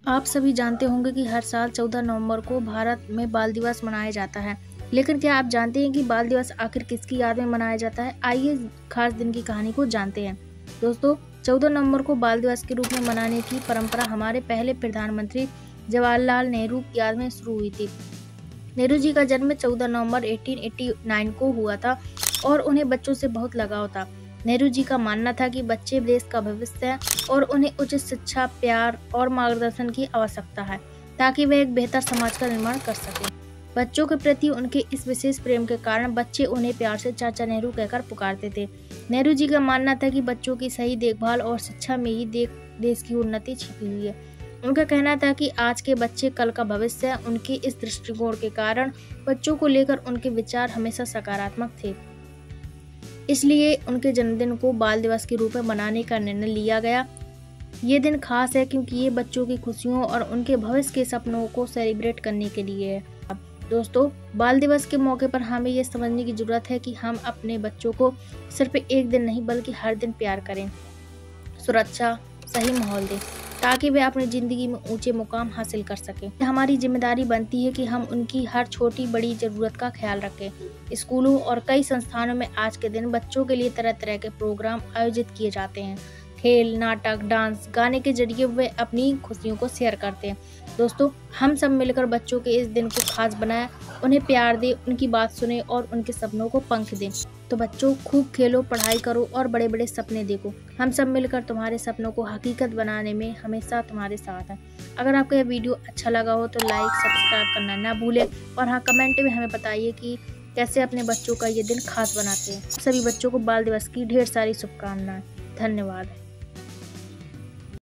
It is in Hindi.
आप सभी जानते होंगे कि हर साल 14 नवंबर को भारत में बाल दिवस मनाया जाता है। लेकिन क्या आप जानते हैं कि बाल दिवस आखिर किसकी याद में मनाया जाता है? आइए खास दिन की कहानी को जानते हैं। दोस्तों, 14 नवंबर को बाल दिवस के रूप में मनाने की परंपरा हमारे पहले प्रधानमंत्री जवाहरलाल नेहरू की याद में शुरू हुई थी। नेहरू जी का जन्म 14 नवंबर 1889 को हुआ था और उन्हें बच्चों से बहुत लगाव था। नेहरू जी का मानना था कि बच्चे देश का भविष्य हैं और उन्हें उचित शिक्षा, प्यार और मार्गदर्शन की आवश्यकता है ताकि वे एक बेहतर समाज का निर्माण कर सकें। बच्चों के प्रति उनके इस विशेष प्रेम के कारण बच्चे उन्हें प्यार से चाचा नेहरू कहकर पुकारते थे। नेहरू जी का मानना था कि बच्चों की सही देखभाल और शिक्षा में ही देश की उन्नति छिपी हुई है। उनका कहना था कि आज के बच्चे कल का भविष्य है। उनके इस दृष्टिकोण के कारण बच्चों को लेकर उनके विचार हमेशा सकारात्मक थे। इसलिए उनके जन्मदिन को बाल दिवस के रूप में मनाने का निर्णय लिया गया। ये दिन खास है क्योंकि ये बच्चों की खुशियों और उनके भविष्य के सपनों को सेलिब्रेट करने के लिए है। दोस्तों, बाल दिवस के मौके पर हमें ये समझने की जरूरत है कि हम अपने बच्चों को सिर्फ एक दिन नहीं बल्कि हर दिन प्यार करें, सुरक्षा, सही माहौल दें ताकि वे अपनी जिंदगी में ऊंचे मुकाम हासिल कर सकें। हमारी जिम्मेदारी बनती है कि हम उनकी हर छोटी बड़ी जरूरत का ख्याल रखें। स्कूलों और कई संस्थानों में आज के दिन बच्चों के लिए तरह तरह के प्रोग्राम आयोजित किए जाते हैं। खेल, नाटक, डांस, गाने के जरिए वे अपनी खुशियों को शेयर करते हैं। दोस्तों, हम सब मिलकर बच्चों के इस दिन को खास बनाएं, उन्हें प्यार दें, उनकी बात सुने और उनके सपनों को पंख दें। तो बच्चों, खूब खेलो, पढ़ाई करो और बड़े बड़े सपने देखो। हम सब मिलकर तुम्हारे सपनों को हकीकत बनाने में हमेशा तुम्हारे साथ हैं। अगर आपको यह वीडियो अच्छा लगा हो तो लाइक, सब्सक्राइब करना ना भूलें और हाँ, कमेंट में हमें बताइए कि कैसे अपने बच्चों का ये दिन खास बनाते हैं। सभी बच्चों को बाल दिवस की ढेर सारी शुभकामनाएं। धन्यवाद।